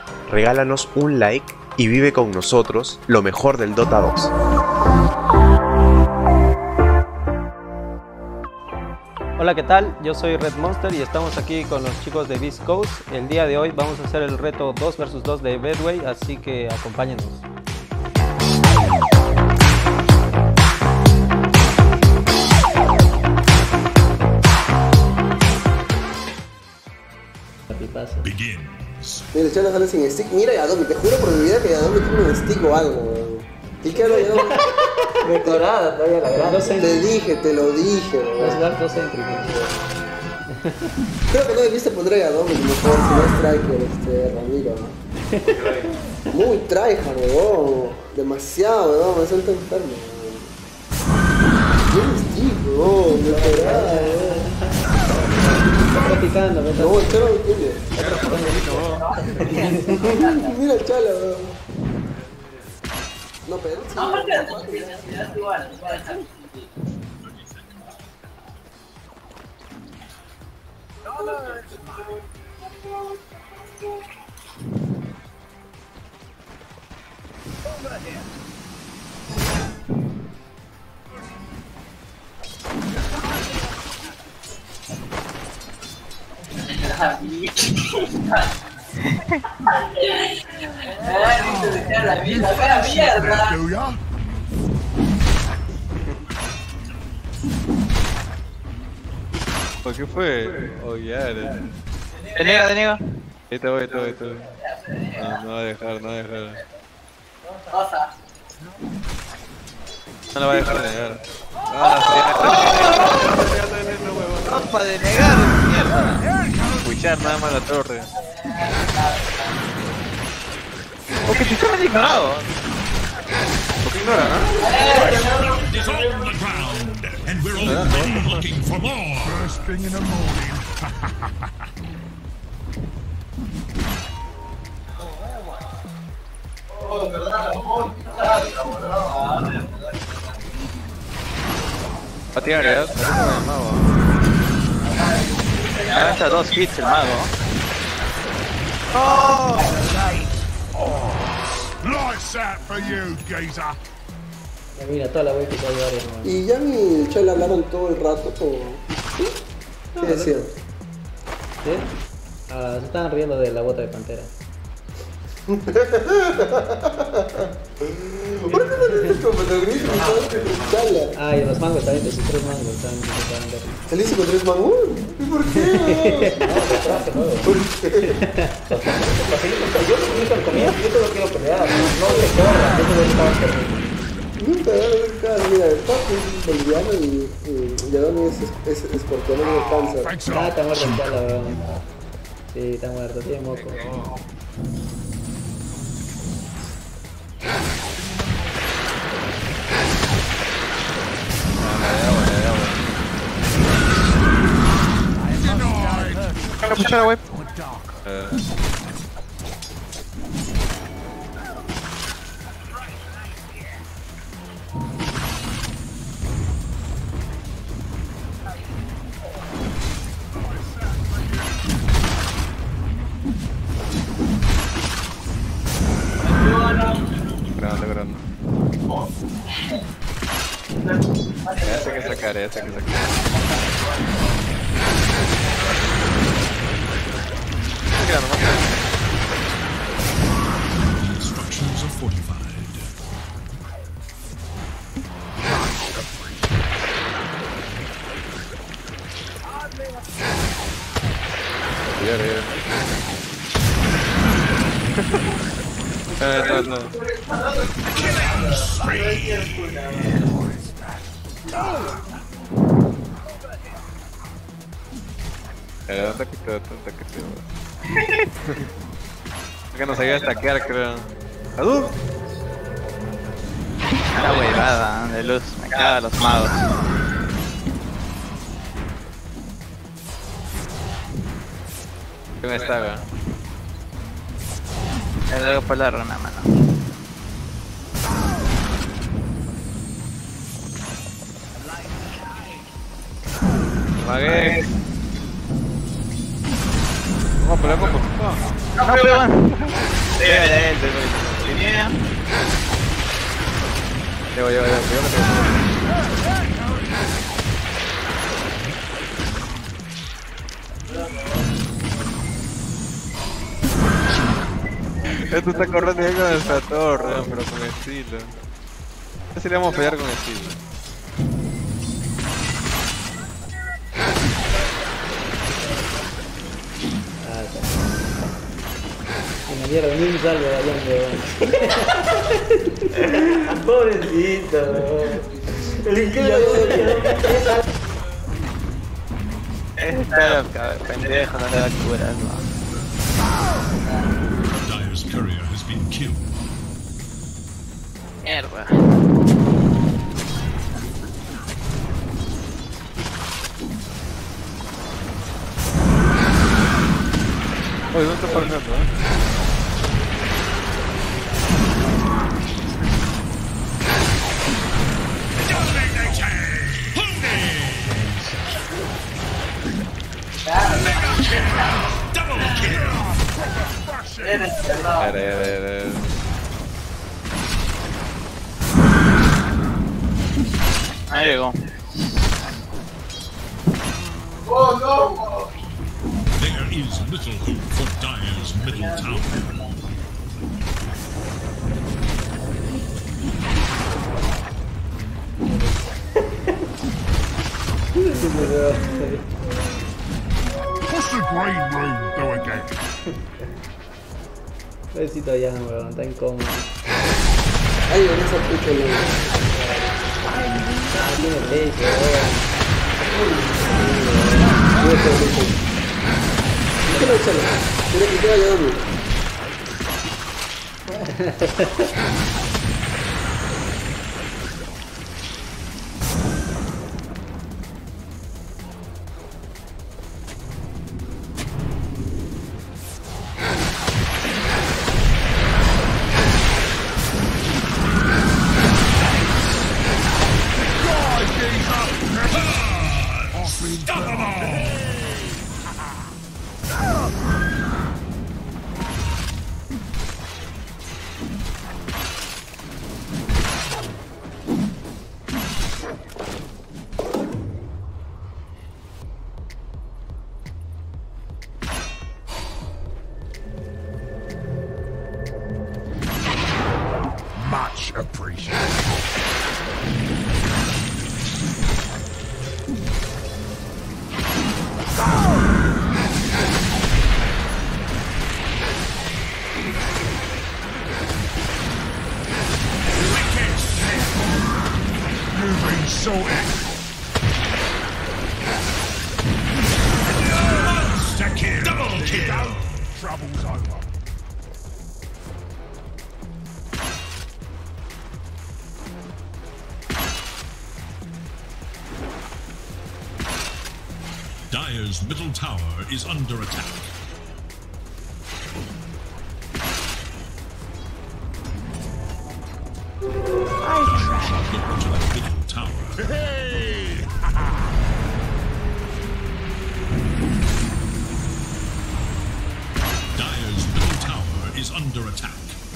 regálanos un like y vive con nosotros lo mejor del Dota 2. Hola, ¿qué tal? Yo soy Red Monster y estamos aquí con los chicos de Beast Coast. El día de hoy vamos a hacer el reto 2 vs 2 de Bedway, así que acompáñenos. Mira, el Chalo sale sin stick. Mira, Yadomi, te juro por mi vida que Yadomi tiene un stick o algo, weón. ¿Y qué hablo Yadomi? Decorada todavía la gran. Te lo dije, weón. Creo que no debiste poner a Yadomi mejor, si no es Striker, Ramiro, ¿no? Muy tryhard, weón. Demasiado, weón, me siento enfermo, weón. Tiene stick, weón, decorada, weón. Está practicando, ¿no? No, el Chalo no tiene. Mira el Chalo, weón. No, pero sí. Igual. La mierda. ¿Por qué fue? Oh, ya. Denega. Ahí te voy. No va a dejar. No la va a dejar denegar. Para denegar, mierda. Escuchar nada más la torre. Porque si estás ignorado. ¿Por qué ignora, And we're already looking for more. First thing in the morning. Va a tirar, ¿verdad? El mago. Avanza 2 hits el mago. Lights out for you, geezer. Ya mira, toda la web que te va a llevar, hermano. Y ya mi Chalo hablaron todo el rato, como... ¿Sí? ¿Qué decían? ¿Sí? Ah, se estaban riendo de la bota de pantera. ¿Por qué no dices como protagonista y Chala? Ah, y los mangos también, de sus 3 mangos también se estaban ver. ¿Saliste con 3 mangos? ¿Y por qué? ¿Por qué? Yo nunca lo comía, yo te lo quiero pelear. No te corras, yo te voy a estar perdiendo. Nunca, mira, el Paco es boliviano y Yadomi es escorpiano y de cáncer. Ah, está muerto el Chala, weón. Sí, está muerto, tiene moco. Van a puchar la web. Grande. Ese que sacar. Structures are fortified. No. Que nos ayuda a stackear, creo. ¡Adú! La huevada de luz, me caga los magos. ¿Dónde está, weón? Es algo por la runa, mano. Magué. Vamos a pelear con Pokémon. No, pero bueno. Línea. Llego. Esto está corriendo bien con el Sator, pero con estilo. Así le vamos a fallar con estilo. Me dieron ni un salvo valiendo. Pobrecito. Está pendejo, no le da curar, no. Dire's courier has been killed. Mierda. Oye, ¿dónde está farmeando, Ahí llegó. There is little hope for Dire's middle tower. What's the green room do again? Pobrecito ya, weón, está incómodo. Ay, en esa pucha no. Tiene pecho, weón. Déjalo, échalo. Mira que te vaya dando. Much appreciated. You've been sorted. Monster kill. Double kill. Trouble's over. Dire's middle tower is under attack. Look to that middle tower. Hey! Dire's middle tower is under attack.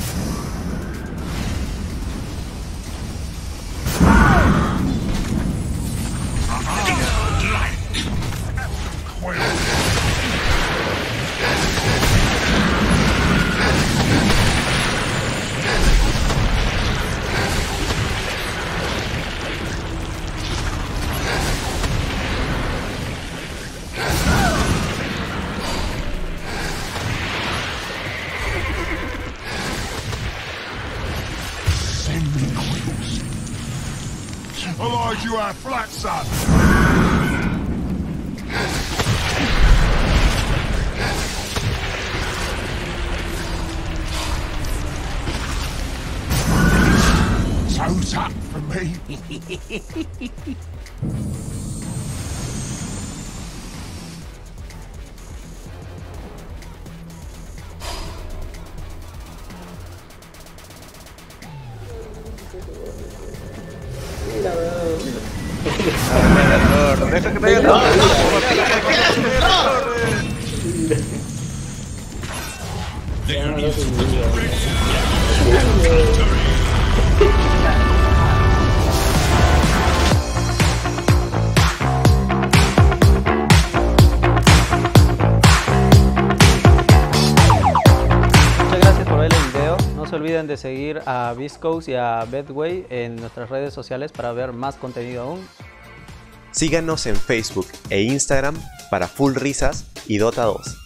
Otherwise you are flat, son. Toes up for me. Deja que te haya gracias en mi vida. Muchas gracias por ver el video. No se olviden de seguir a Viscouse y a Bedway en nuestras redes sociales para ver más contenido aún. Síganos en Facebook e Instagram para Full Risas y Dota 2.